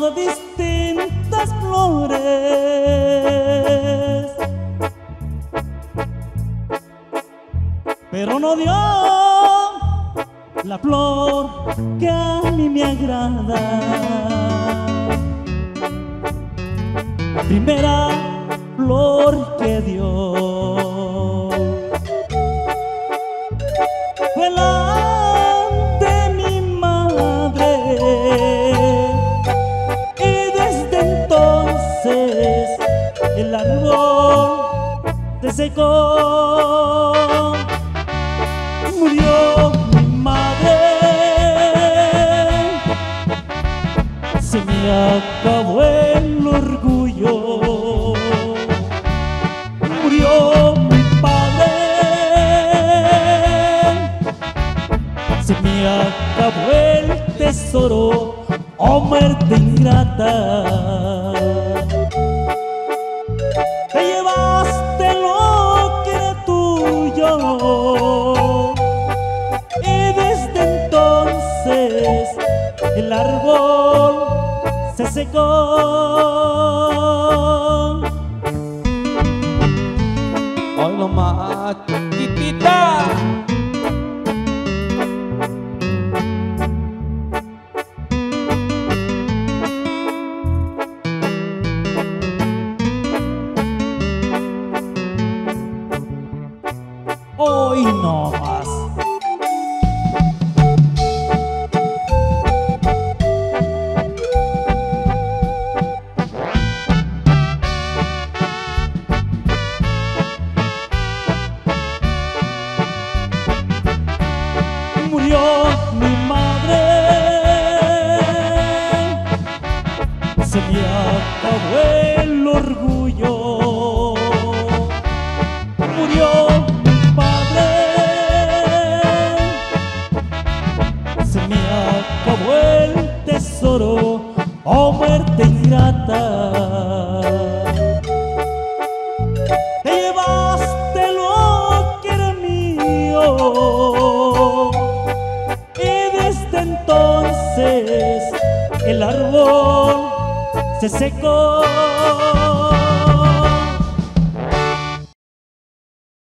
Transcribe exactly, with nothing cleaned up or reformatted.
de distintas flores, pero no dio la flor que a mí me agrada. La primera flor que dio fue la de mi madre, y desde entonces el árbol se secó. Murió mi madre, se me acabó el orgullo. Murió mi padre, se me acabó el tesoro. Oh, muerte ingrata, te llevaste lo que era tuyo, y desde entonces el árbol se secó. Hoy nomás, titita. Hoy no más. Murió mi madre, se me acabó el orgullo. Murió mi padre, se me acabó el tesoro. Oh, muerte ingrata, te llevaste lo que era mío, y desde entonces el árbol se secó.